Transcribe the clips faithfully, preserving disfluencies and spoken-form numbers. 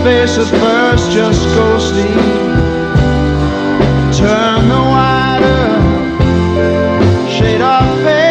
face at first just ghostly. Turn the wider shade of pale.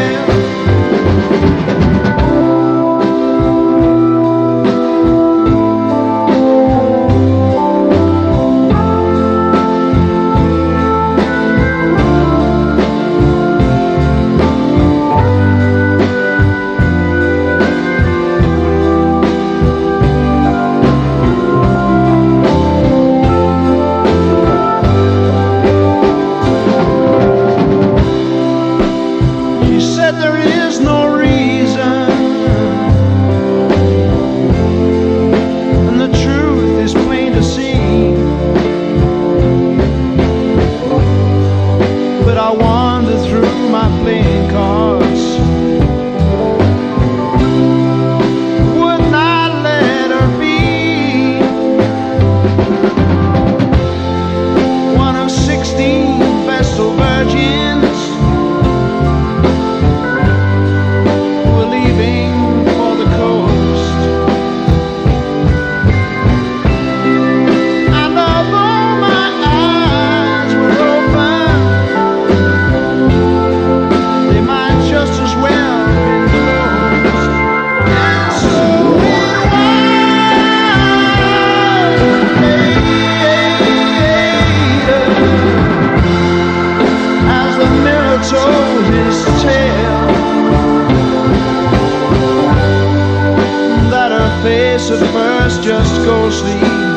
At first just ghostly.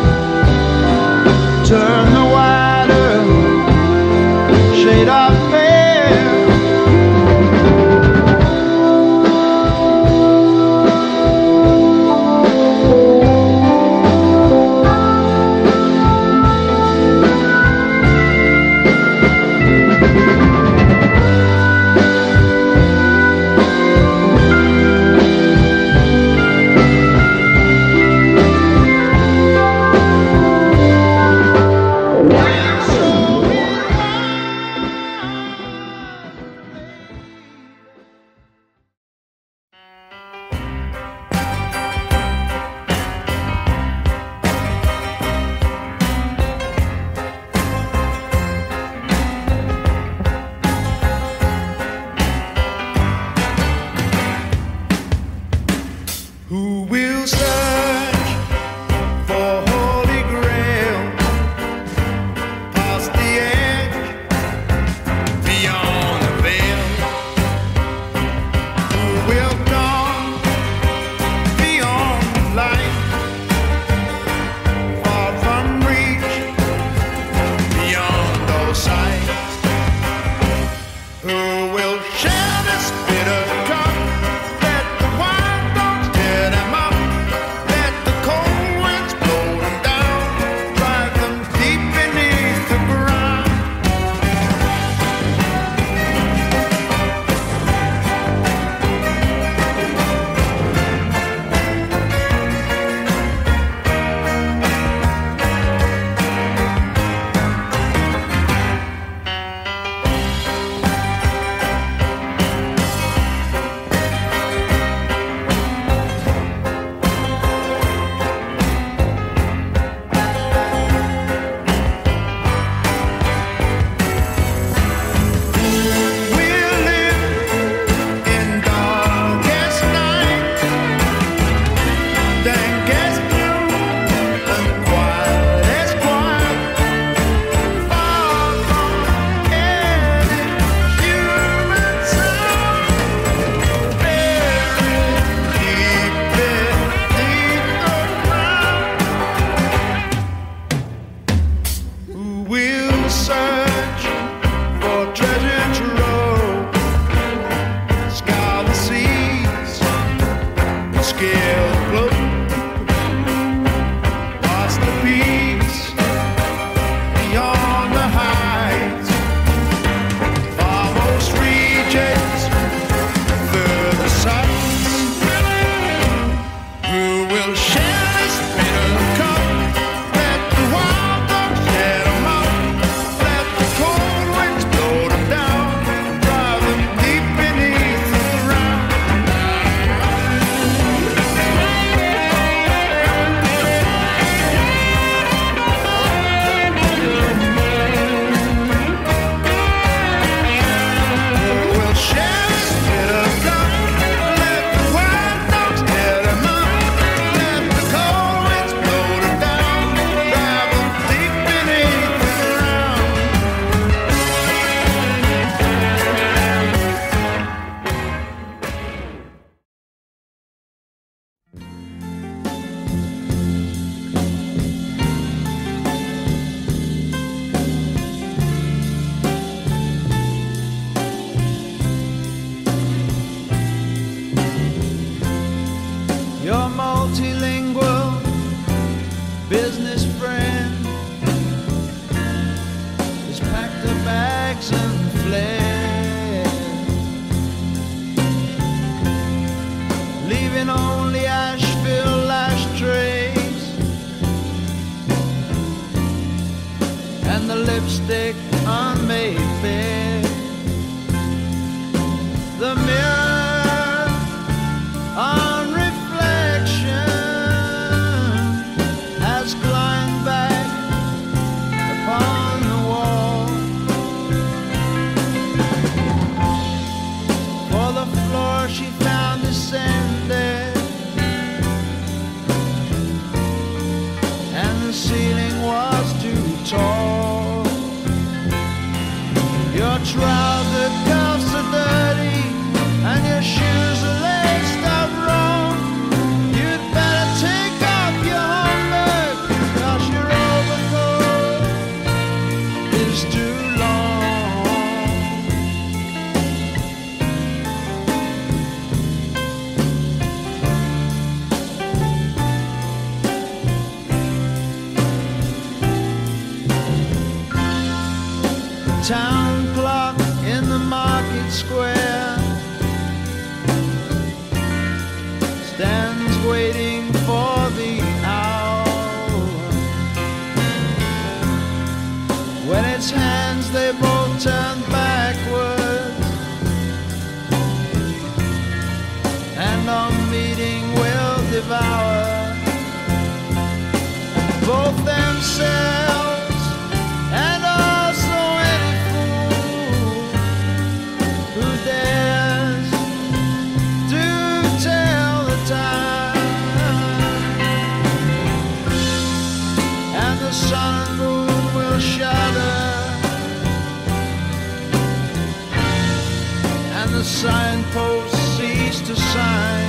Turn the wider shade of pale. Who will search for Holy Grail past the edge, beyond the veil? Who will come beyond the light, far from reach, beyond those sights? Who will share this bitter cup? Search for treasure trove, scour the seas, scale the globe, watch the peaks beyond the heights, farmost reaches, further sights. Who will share this bitter cup? Let the wild dogs share them up. Down Your multilingual business friend has packed her bags and fled, leaving only Asheville ashtrays and the lipstick on Mayfair. The mirror on reflection has climbed back upon the wall, for the floor she found descended and the ceiling was too tall. Your trouser cuffs are dirty and your shoes are laced up wrong. You'd better take off your homework, 'cause your overcoat is too long. Town clock in the market square stands waiting for the hour. When its hands they both turn backwards, and our meeting will devour both themselves and also any fool who dares to tell the time. And the sun and moon will shudder, and the signposts cease to sign.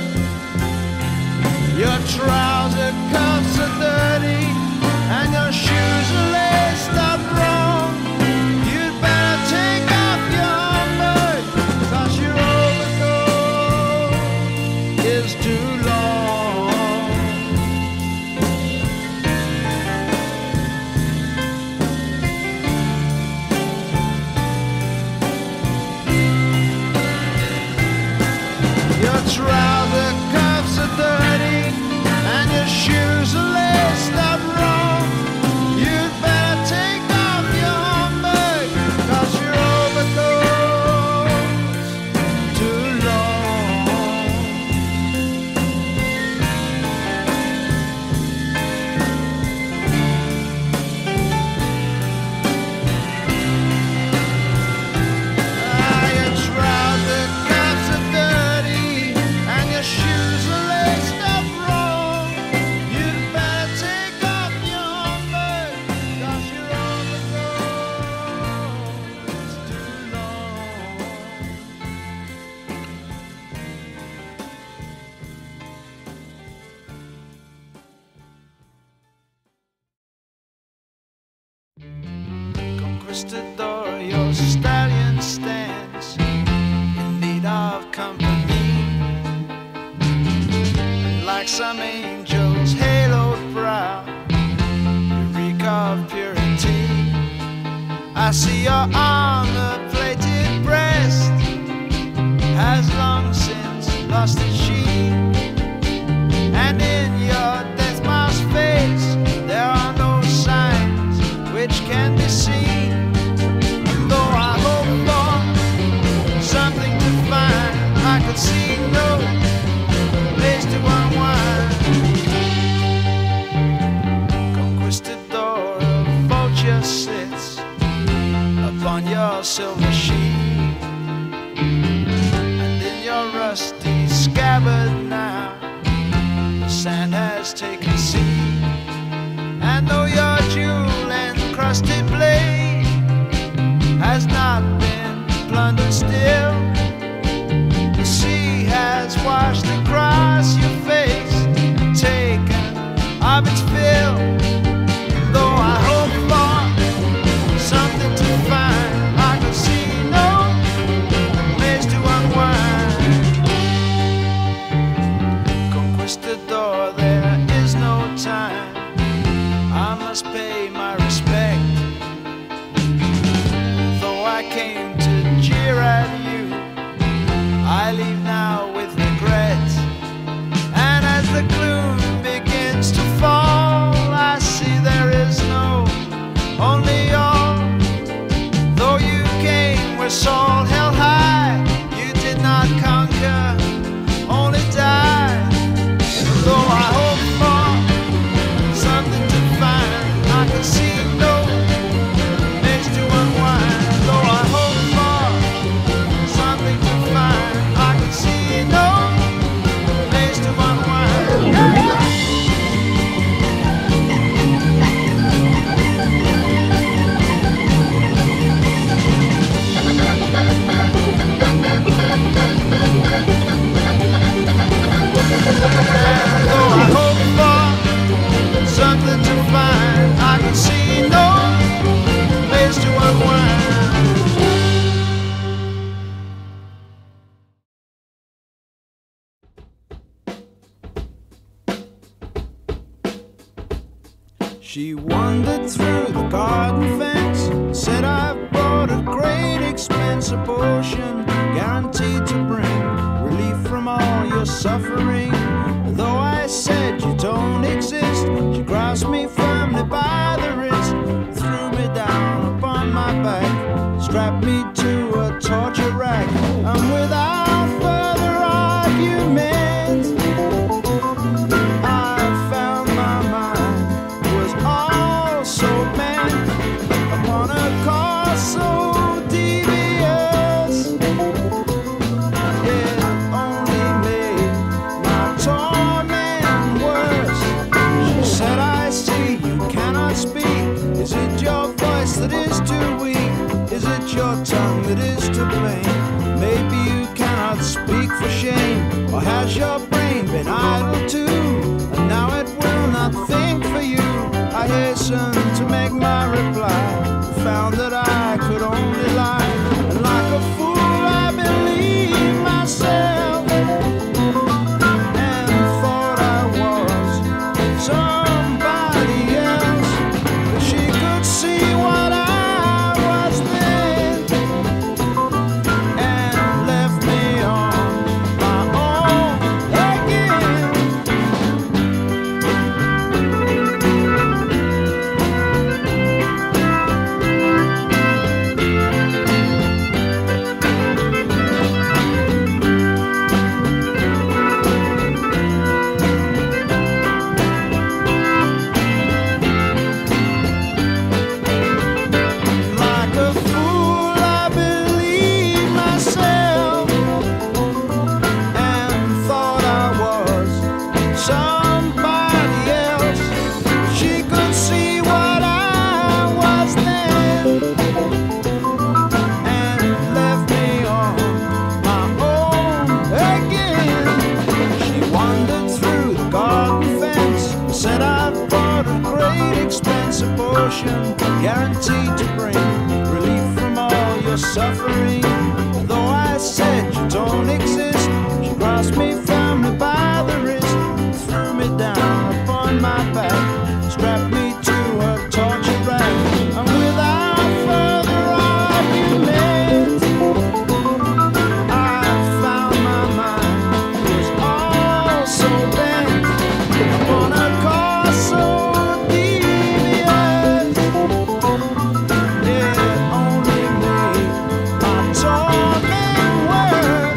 Your trouser cuffs are dirty and your shoes are laced up wrong. You'd better take off your homework, 'cause your overcoat is too long. Your trouser cuffs are dirty and your shoes are laced up wrong. You'd better take off your homework, 'cause your overcoat's too long. Ah, your trouser cuffs are dirty and your shoes are laced up wrong. You'd better take off your homework, 'cause your overcoat's too long. Conquistador, your stallion stands in need of company, like some angel's haloed brow, you reek of purity. I see your armor-plated breast has long since lost its sheen, and in your death mask face there are no signs which can be seen. And though I hope for something to find, I could see no place to unwind. Conquistador, a vulture sits upon your silver sheet, and in your rusty scabbard now the sand has taken seed. And though your jewel-encrusted blade has not been plundered still, the sea has washed across your face, taken of its fill. And though I hope for something to find, I could see no place to unwind. She wandered through the garden fence, said I've bought a great expensive potion, guaranteed to bring relief from all your suffering. Though I said you don't exist, she grasped me firmly by the wrist, threw me down upon my back, strapped me to a torture rack, and without further argument, I found my mind was also bent upon a cause so devious. It only made my torment worse. She said, I see you cannot speak. Is it your voice that is too weak? Is it your tongue that is to blame? Maybe you cannot speak for shame, or has your brain been idle too? And now it will not think for you. I hastened to make my reply, found that I could only lie, and like a fool I believed myself, and thought I was somebody else. But she could see what I was then, and left me on my own again. Like a fool I believed myself, and thought I was somebody else. She could see what I was then, and left me on my own again. She wandered through the garden fence, said I've bought a great expensive potion, guaranteed to bring relief from all your suffering. Though I said you don't exist, she grasped me firmly by the wrist, threw me down upon my back, strapped me to her torture rack, and without further argument, I found my mind was also bent upon a cause so devious. It only made my torment worse.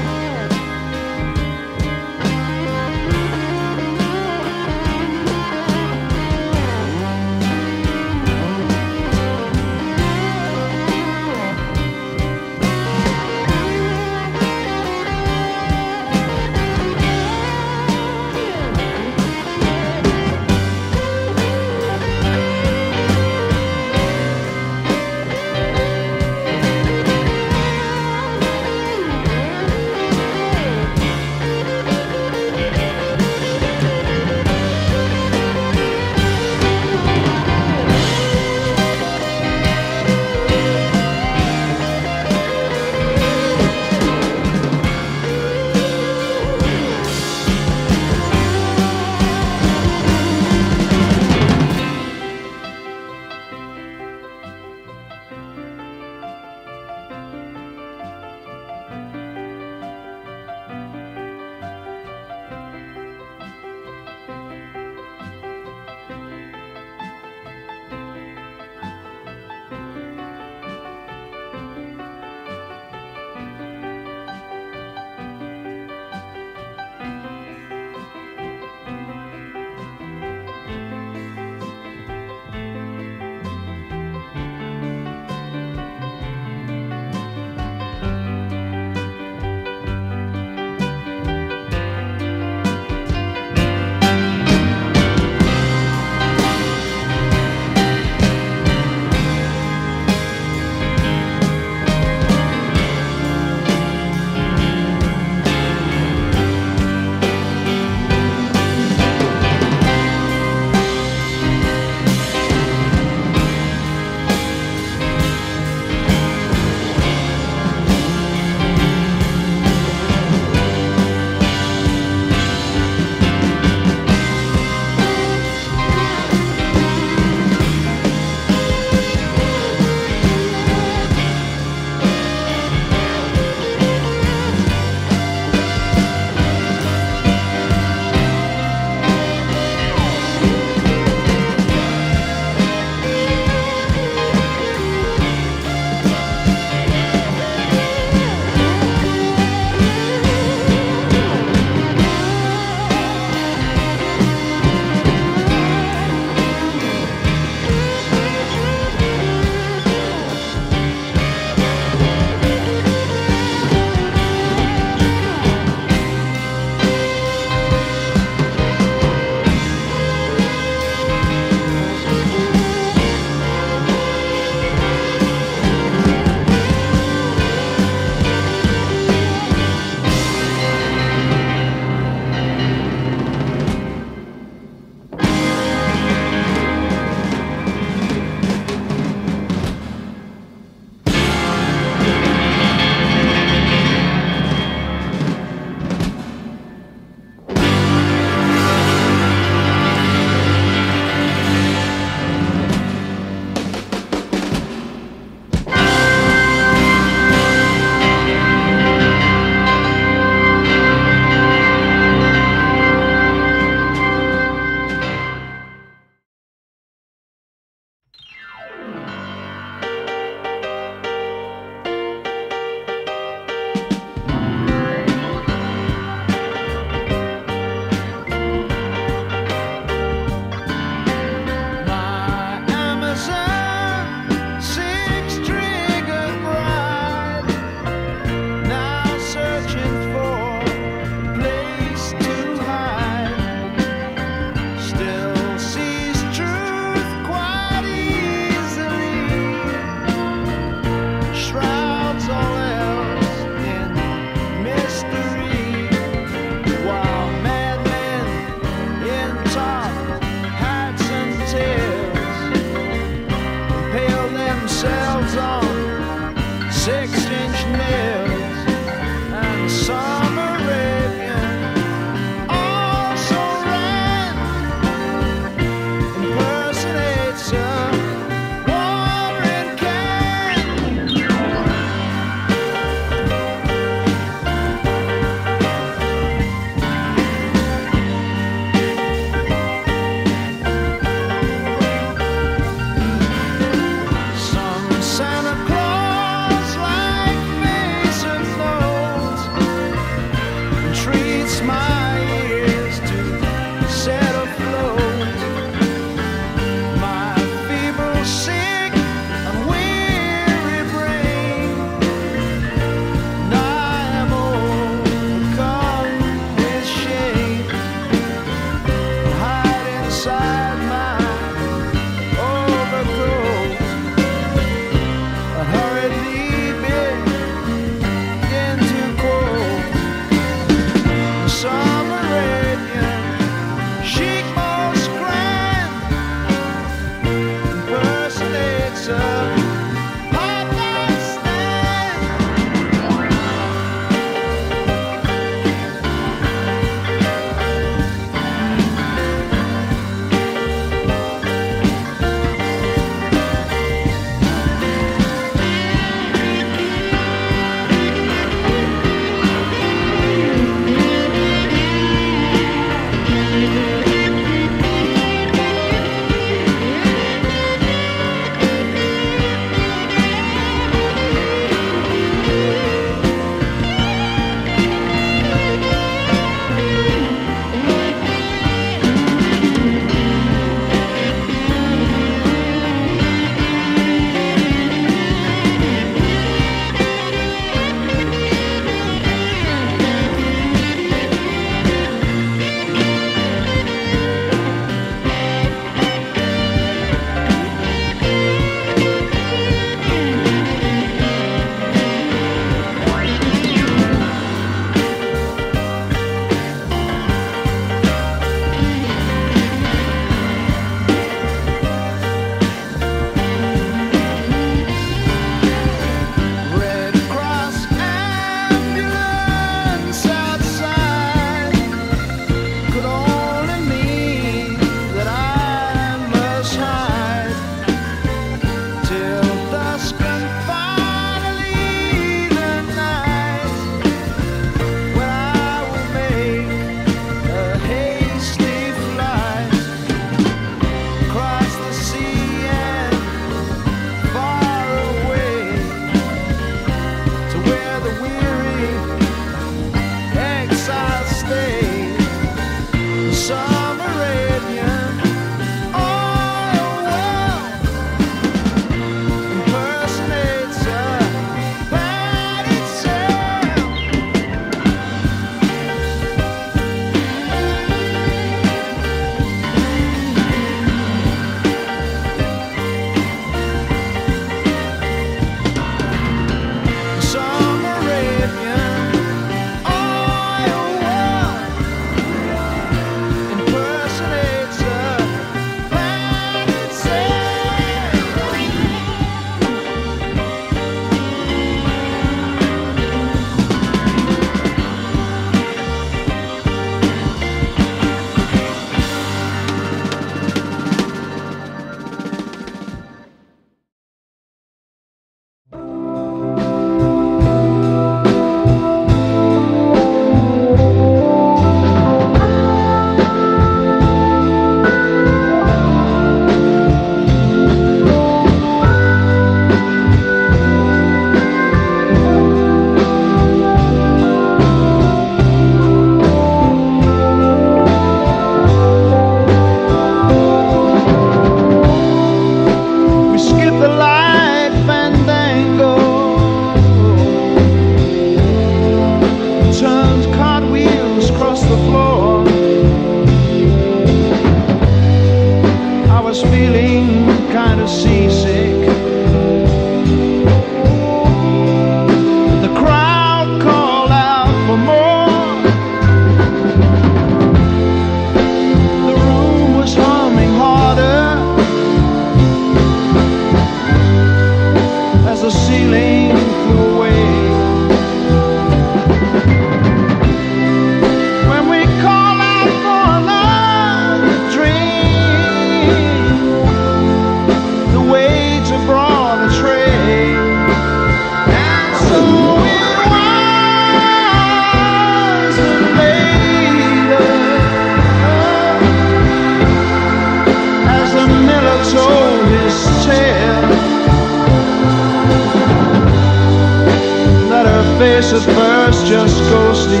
face at first just ghostly,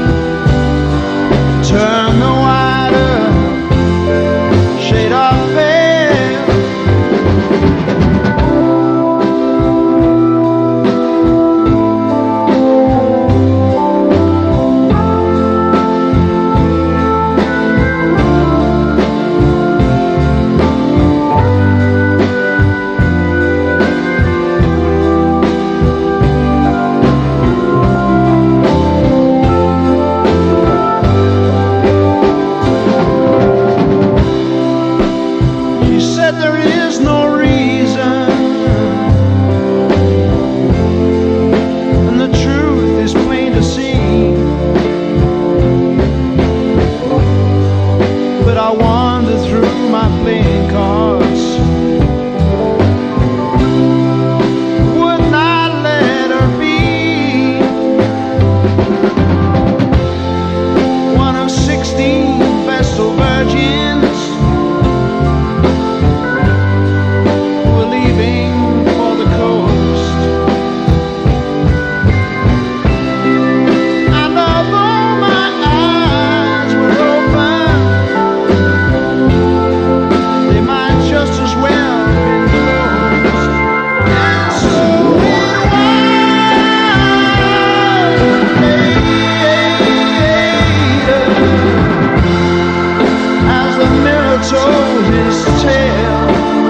turn the wider shade of pale. There is no reason, and the truth is plain to see. But I wander through my playing cards, would not let her be one of sixteen Vestal virgins. Told his tale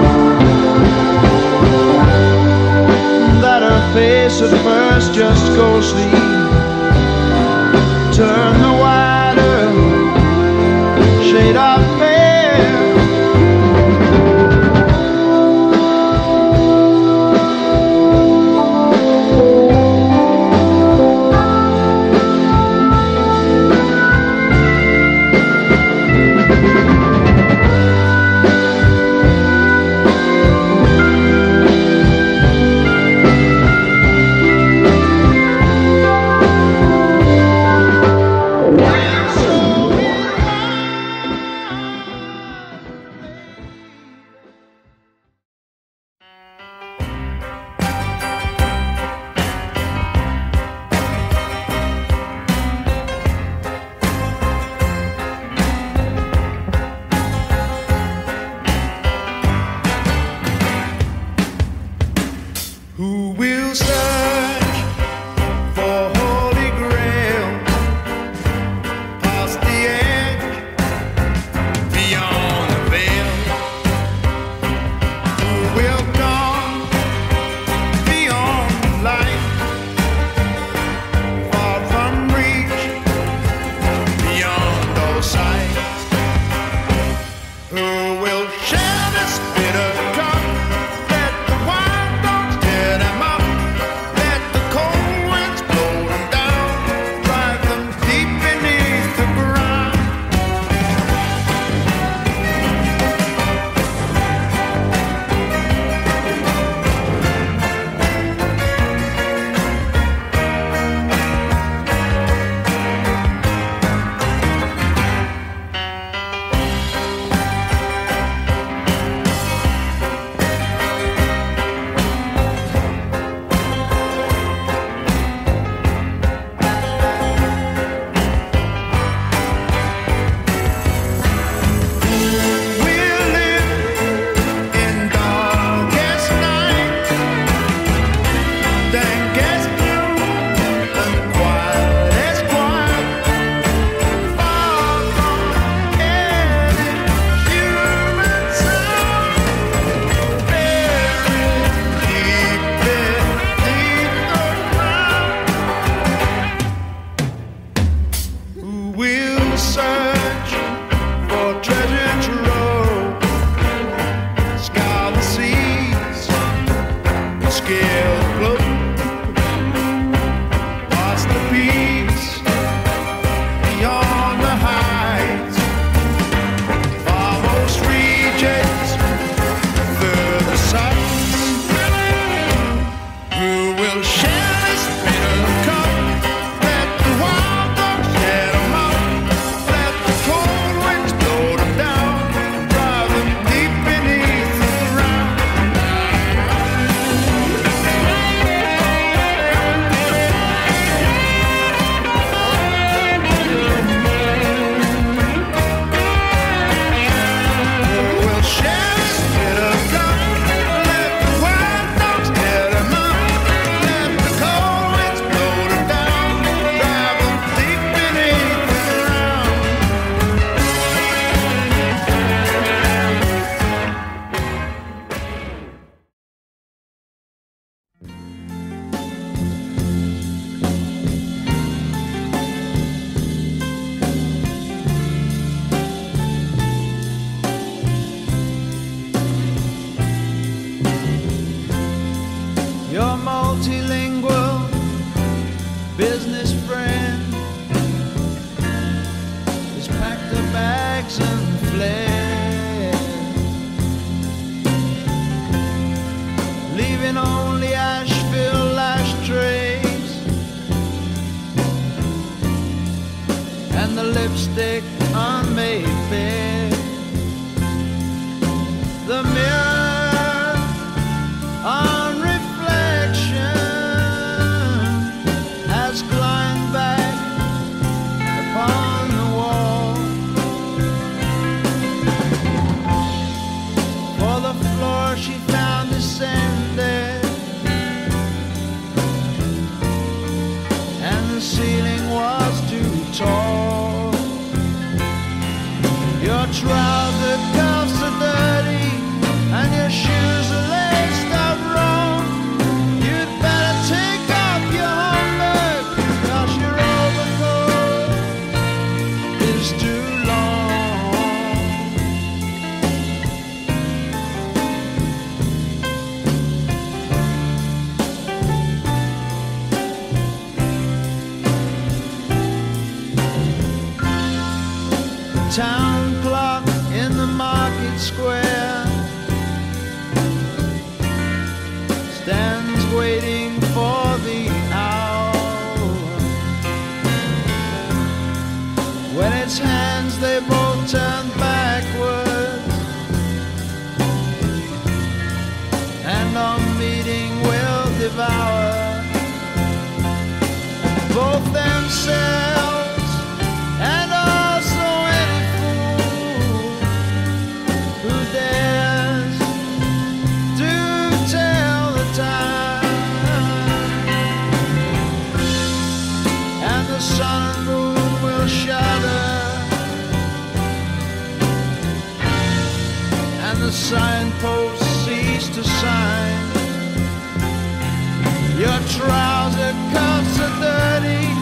that her face at first just ghostly, turn the wider shade of pale. rags and fled, leaving only ash-filled ashtrays and the lipstick unmade bed. The mirror on reflection has climbed back upon the wall, for the floor she found descended, and the ceiling was too tall. Your trouser cuffs are dirty and your shoes are laced up wrong. You'd better take off your homework, 'cause your overcoat is too long. Town clock in the market square stands waiting for the hour. When its hands they both turn backwards, and our meeting will devour both themselves and also any fool who dares to tell the time. And the sun and moon will shudder, and the signposts cease to sign. Your trouser cuffs are dirty